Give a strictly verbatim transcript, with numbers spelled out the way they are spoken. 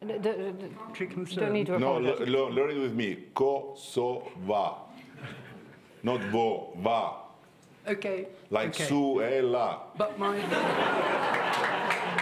don't need to apologize. No, learn it with me. Kosovo. Not vo, va. Okay. Like okay. Suella. But my...